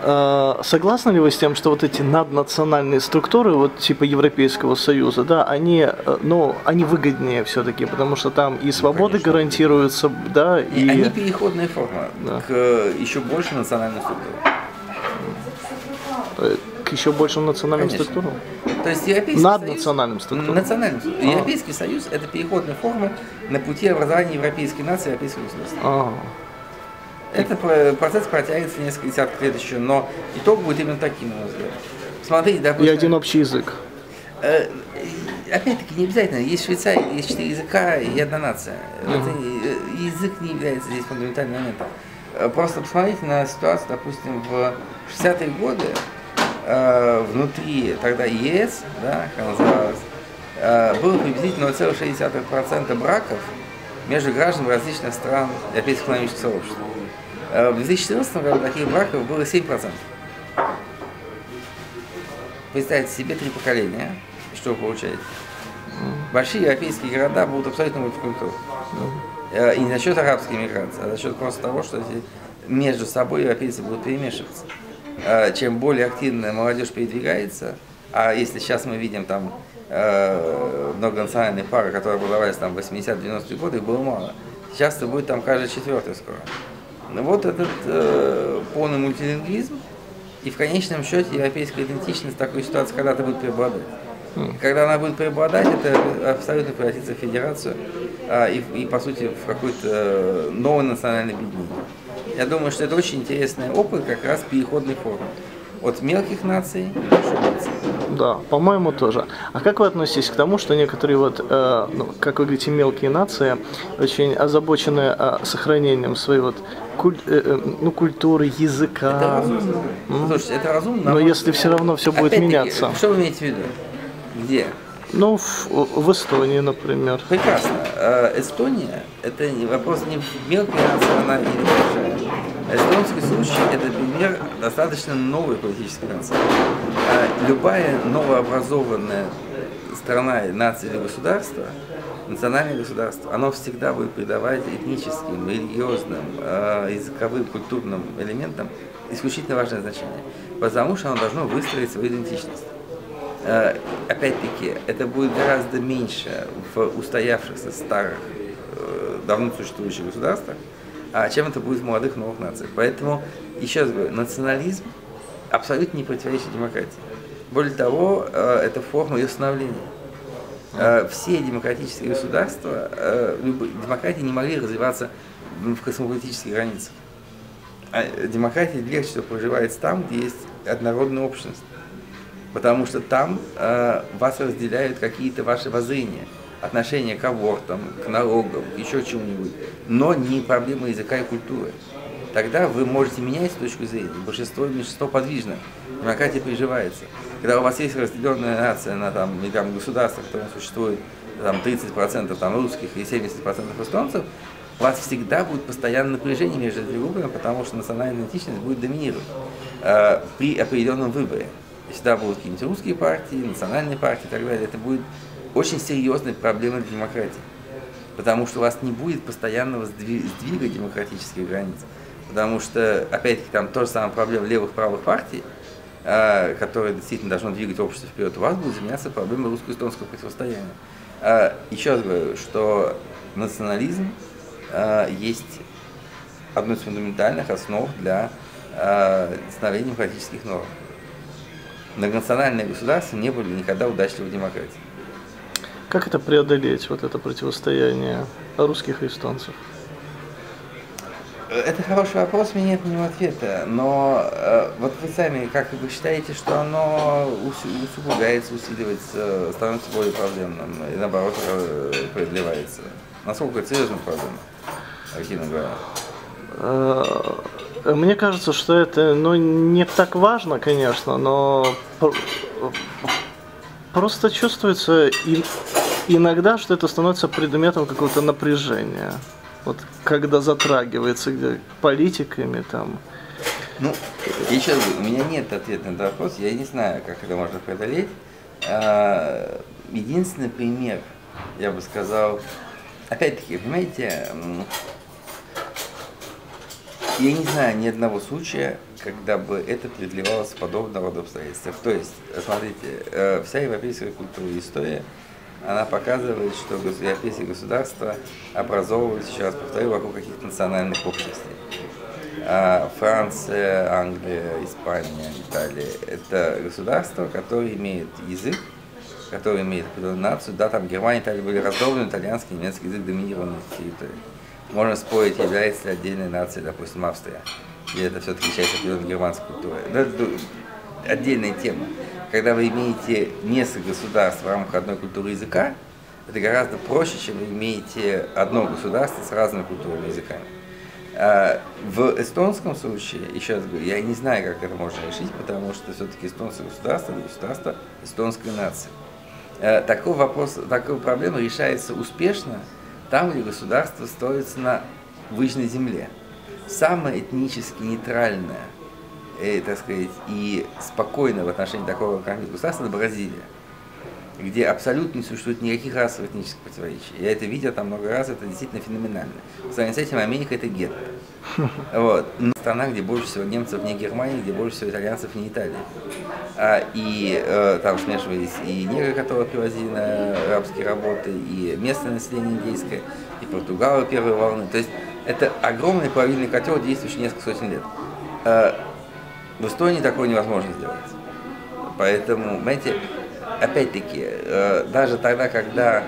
Согласны ли вы с тем, что вот эти наднациональные структуры, вот типа Европейского Союза, да, они, ну, они выгоднее все-таки, потому что там и свободы гарантируются, да, и... Они переходная форма, да, к еще большим национальным структурам. К еще большим национальным структурам? То есть Европейский Наднациональным структурам. Европейский Союз – это переходная форма на пути образования европейской нации, европейского государства. Это процесс протягивается несколько десятков лет еще, но итог будет именно таким, на мой взгляд. Смотрите, допустим, и один общий язык. Опять-таки, не обязательно. Есть Швейцария, есть 4 языка и одна нация. Язык не является здесь фундаментальным моментом. Просто посмотрите на ситуацию, допустим, в 60-е годы внутри тогда ЕС, да, как называлось, было приблизительно 0,6% браков между гражданами различных стран Европейского экономического сообщества. В 2014 году таких браков было 7%. Представьте себе 3 поколения, что вы получаете. Большие европейские города будут абсолютно мультикультурны. И не за счет арабской миграции, а за счет просто того, что между собой европейцы будут перемешиваться. Чем более активная молодежь передвигается, а если сейчас мы видим там многонациональные пары, которые образовались там в 80-90-е годы, их было мало. Сейчас это будет там каждый 4-й скоро. Вот этот полный мультилингвизм, и в конечном счете европейская идентичность в такой ситуации когда-то будет преобладать. Когда она будет преобладать, это абсолютно превратится в федерацию и по сути в какой-то новый национальный объединение. Я думаю, что это очень интересный опыт как раз переходной формы. От мелких наций к большим нациям. Да, по-моему, тоже. А как вы относитесь к тому, что некоторые, вот, ну, как вы говорите, мелкие нации очень озабочены сохранением своей вот, культуры, языка? Это разумно. Слушайте, это разумно. Но если все равно все будет меняться. Что вы имеете в виду? Где? Ну, в Эстонии, например. Прекрасно. Эстония – это вопрос не в мелкой нации, она или большая. Эстонский случай – это пример достаточно новой политической нации. Любая новообразованная страна, нация или государство, национальное государство, оно всегда будет придавать этническим, религиозным, языковым, культурным элементам исключительно важное значение, потому что оно должно выстроить свою идентичность. Опять-таки, это будет гораздо меньше в устоявшихся старых, давно существующих государствах, чем это будет в молодых новых нациях. Поэтому, еще раз говорю, национализм абсолютно не противоречит демократии. Более того, это форма ее становления. Все демократические государства, демократии не могли развиваться в космополитических границах. Демократия легче всего проживается там, где есть однородная общность. Потому что там вас разделяют какие-то ваши воззрения, отношения к абортам, к налогам, еще чему-нибудь, но не проблемы языка и культуры. Тогда вы можете менять точку зрения. Меньшинство подвижно, демократия приживается. Когда у вас есть разделенная нация на там государство, в котором существует там, 30% там, русских и 70% эстонцев, у вас всегда будет постоянное напряжение между этими группами, потому что национальная идентичность будет доминировать при определенном выборе. Всегда будут какие-нибудь русские партии, национальные партии и так далее. Это будет очень серьезной проблемой для демократии. Потому что у вас не будет постоянного сдвига демократических границ. Потому что, опять-таки, там тоже самая проблема левых-правых партий, которые действительно должны двигать общество вперед, у вас будет заменяться проблемой русско-эстонского противостояния. Еще раз говорю, что национализм есть одной из фундаментальных основ для становления демократических норм. Многонациональные государства не были никогда удачливой демократией. Как это преодолеть, вот это противостояние русских и эстонцев? Это хороший вопрос, у меня нет на него ответа, но вот вы сами, как вы считаете, что оно усугубляется, усиливается, становится более проблемным и наоборот преодолевается? Насколько это серьезная проблема, активно говоря? Мне кажется, что это, ну, не так важно, конечно, но просто чувствуется иногда, что это становится предметом какого-то напряжения. Вот когда затрагивается где политиками там. Ну, еще раз говорю, у меня нет ответа на этот вопрос, я не знаю, как это можно преодолеть. Единственный пример, я бы сказал, опять-таки, понимаете, Я не знаю ни одного случая, когда бы это преодолевалось в подобного рода обстоятельствах. То есть, смотрите, вся европейская культура и история, она показывает, что европейские государства образовываются, еще раз повторю, вокруг каких-то национальных общностей. Франция, Англия, Испания, Италия – это государства, которые имеют язык, которые имеют определенную нацию. Да, там Германия, Италия были раздроблены, итальянский, немецкий язык доминировал на территории. Можно спорить, является ли отдельной нацией, допустим, Австрия, или это все-таки часть определенной германской культуры. Но это отдельная тема. Когда вы имеете несколько государств в рамках одной культуры языка, это гораздо проще, чем вы имеете одно государство с разными культурными языками. В эстонском случае, еще раз говорю, я не знаю, как это можно решить, потому что все-таки эстонское государство – это государство эстонской нации. Такая проблема решается успешно там, где государство строится на выжженной земле. Самое этнически нейтральное, так сказать, и спокойное в отношении такого государства – это Бразилия, где абсолютно не существует никаких расовых этнических противоречий. Я это видел там много раз, это действительно феноменально. В сравнении с этим Америка – это гетто. Вот. Но страна, где больше всего немцев не Германии, где больше всего итальянцев не Италии. Там смешивались и негры, которые привозили на рабские работы, и местное население индейское, и португалы первой волны. То есть это огромный плавильный котел, действующий несколько сотен лет. В Эстонии такое невозможно сделать. Поэтому, знаете, опять-таки, даже тогда, когда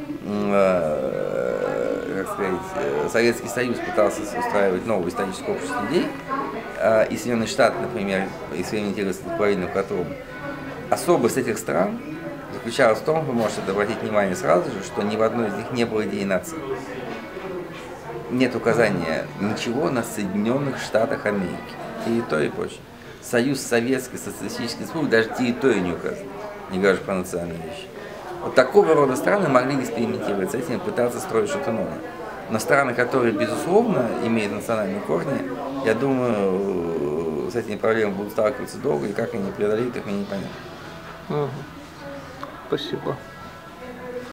как сказать, Советский Союз пытался устраивать новое историческое общество людей, и Соединенные Штаты, например, экспериментировали с плавильным котлом, особость этих стран заключалась в том, вы можете обратить внимание сразу же, что ни в одной из них не было идеи нации. Нет указания ничего на Соединенных Штатах Америки, территории и прочее. Союз Советской Социалистической Республики даже территорию не указан, не говоря про национальные вещи. Вот такого рода страны могли экспериментировать с этим и пытаться строить что-то новое. Но страны, которые, безусловно, имеют национальные корни, я думаю, с этими проблемами будут сталкиваться долго, и как они преодолеют их, мне непонятно. Спасибо.